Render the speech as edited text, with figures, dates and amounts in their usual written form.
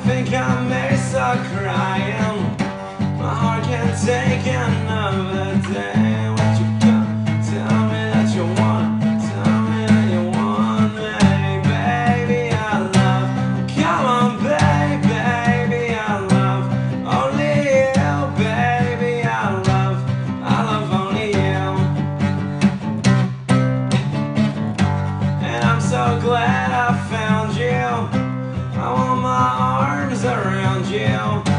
think I may start crying. My heart can't take another day. What you got? Tell me that you want. Tell me that you want me, baby. I love. Come on, baby. I love only you, baby. I love only you. And I'm so glad I found you. I want my arms around you.